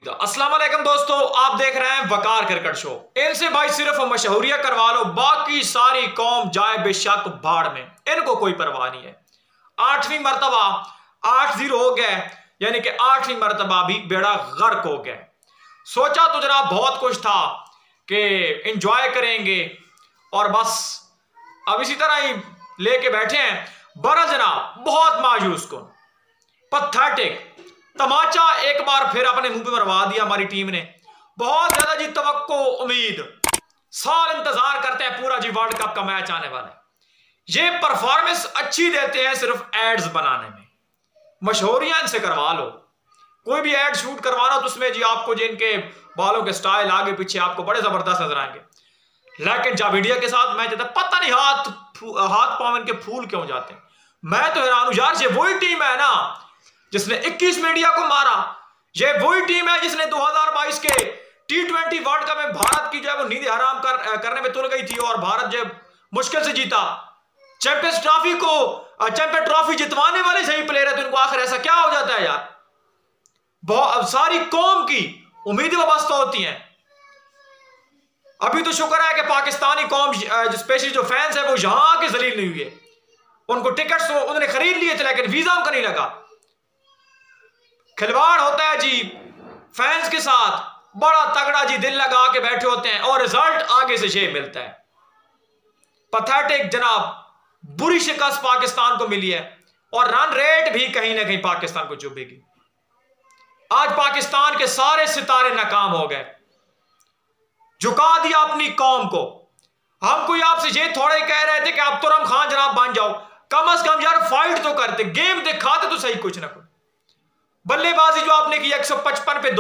अस्सलाम वालेकुम दोस्तों, आप देख रहे हैं वकार क्रिकेट शो। इनसे भाई सिर्फ मशहूरियत करवा लो, बाकी सारी कौम जाए बेशक भाड़ में, इनको कोई परवाह नहीं है। 8वीं मरतबा 8-0 हो गया, यानी कि 8वीं मरतबा भी बेड़ा गर्क हो गया। सोचा तो जनाब बहुत कुछ था कि इंजॉय करेंगे और बस अब इसी तरह ही लेके बैठे हैं। बरा जनाब बहुत मायूस को पैथेटिक तमाचा एक बार फिर अपने मुंह पे मरवा दिया हमारी टीम ने। बहुत ज्यादा जी तवक्को उम्मीद साल इंतजार करते हैं पूरा जी वर्ल्ड कप का मैच आने वाला है। ये परफॉर्मेंस अच्छी देते हैं सिर्फ एड्स बनाने में, मशहूरियां इनसे करवा लो। कोई भी एड शूट करवाना तो उसमें जी आपको जिनके बालों के स्टाइल आगे पीछे आपको बड़े जबरदस्त नजर आएंगे, लेकिन जाविडिया के साथ मैच पता नहीं हाथ पांव इनके फूल क्यों जाते हैं। मैं तो हैरान हूं यार, ये वही टीम है ना जिसने 21 में इंडिया को मारा। ये वही टीम है जिसने 2022 के T20 वर्ल्ड कप में भारत की जो है वो नींद हराम करने में तुल गई थी और भारत जो मुश्किल से जीता। चैंपियंस ट्रॉफी को चैंपियन ट्रॉफी जितवाने वाले सही प्लेयर है, तो इनको आखिर ऐसा क्या हो जाता है यार। सारी कौम की उम्मीदें वाबस्ता होती हैं। अभी तो शुक्र है कि पाकिस्तानी कौम स्पेशली जो फैंस है वो यहां के जलील नहीं हुए, उनको टिकट्स तो उन्होंने खरीद लिए थे लेकिन वीजा उनका नहीं लगा। खिलवाड़ होता है जी फैंस के साथ, बड़ा तगड़ा जी दिल लगा के बैठे होते हैं और रिजल्ट आगे से शेप मिलता है। पैथेटिक जनाब, बुरी शिकस्त पाकिस्तान को मिली है और रन रेट भी कहीं ना कहीं पाकिस्तान को चुभेगी। आज पाकिस्तान के सारे सितारे नाकाम हो गए, झुका दिया अपनी कौम को। हम कोई आपसे ये थोड़े कह रहे थे कि आप तुरम खान जनाब बन जाओ, कम से कम यार फाइट तो करते, गेम दिखाते तो सही कुछ ना कुछ। बल्लेबाजी जो आपने की 155 पे 2,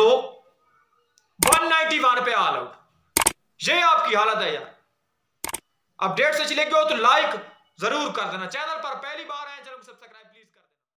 191 पे ऑल आउट, ये आपकी हालत है यार। अपडेट से चले गए हो तो लाइक जरूर कर देना। चैनल पर पहली बार